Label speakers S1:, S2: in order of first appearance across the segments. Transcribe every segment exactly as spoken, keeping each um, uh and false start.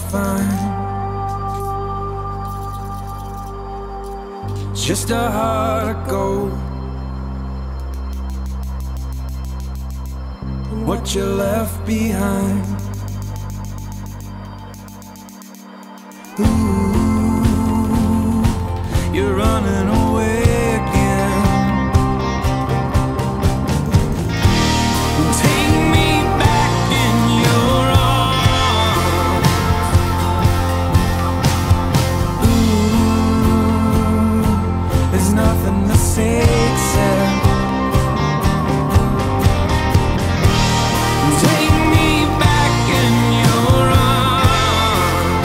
S1: find. It's just a heart of gold. What you left behind. Ooh, you're running away again. Take me back in your arms. Ooh, there's nothing to say except take me back in your arms.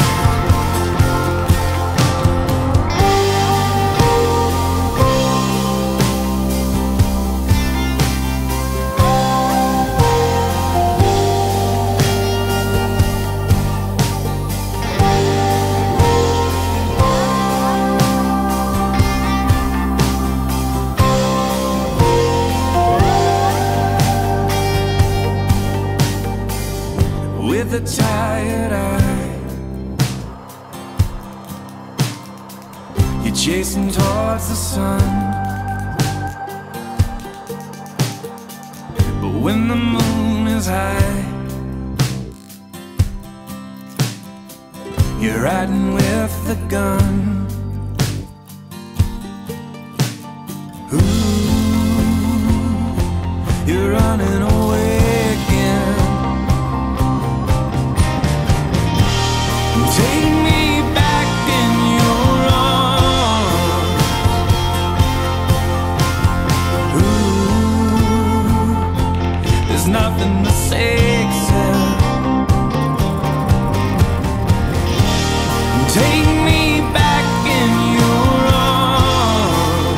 S1: With a tired eye, you're chasing towards the sun. But when the moon is high, you're riding with the gun. Ooh, you're running away again. Take me back in your arms. Ooh, there's nothing to say except take me back in your arms.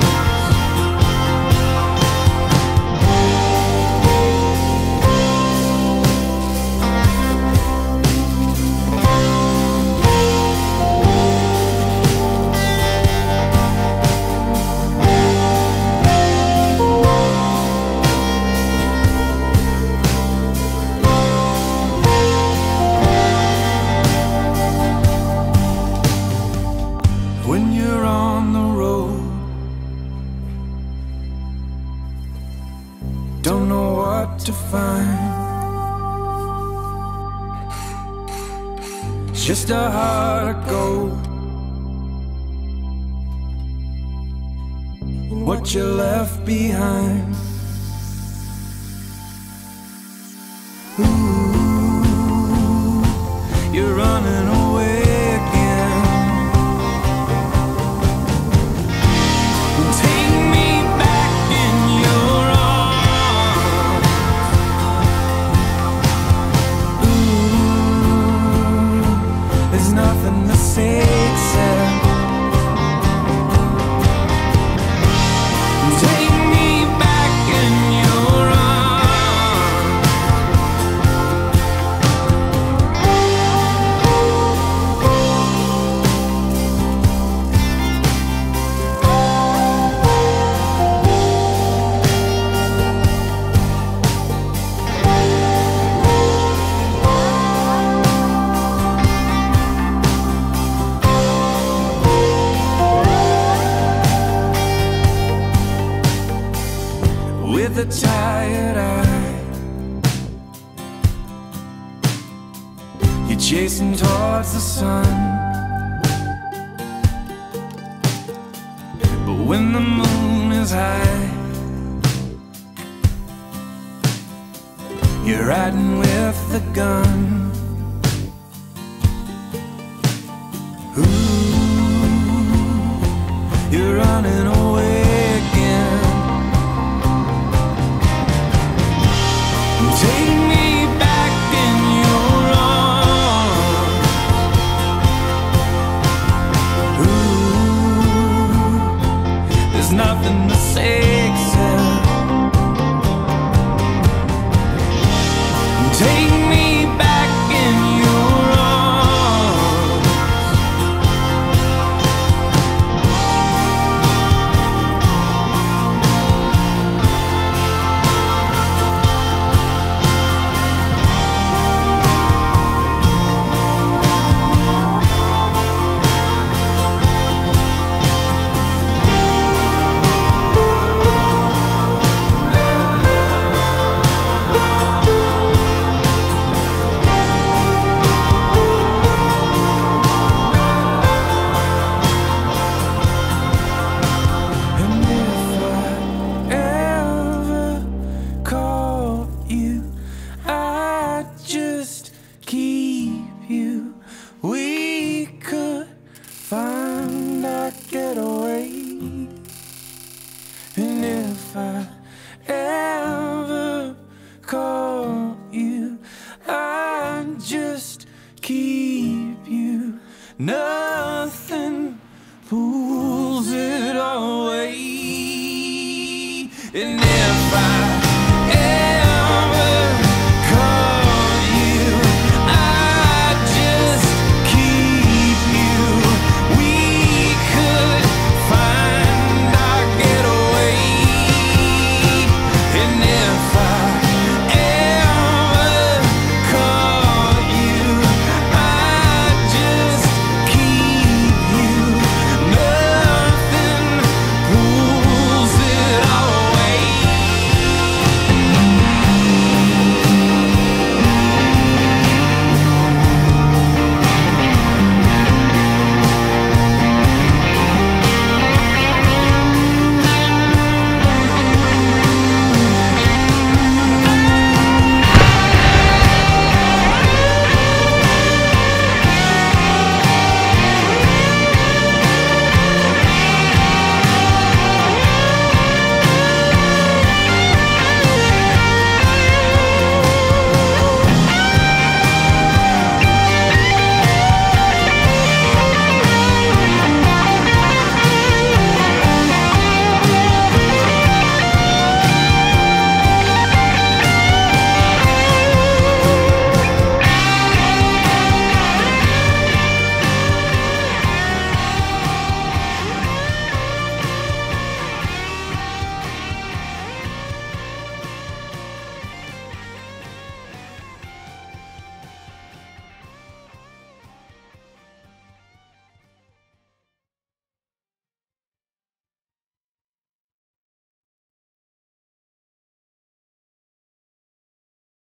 S1: When you're on the road, don't know what to find. It's just a heart of gold. What you left behind. Ooh, you're running away again. Take me back in your arms. Ooh, there's nothing to say except take me back in your arms. With a tired eye, you're chasing towards the sun. But when the moon is high, you're riding with the gun. Ooh, you're running away again. Take me back in your arms. Ooh, there's nothing to say except take me back in your arms. And if I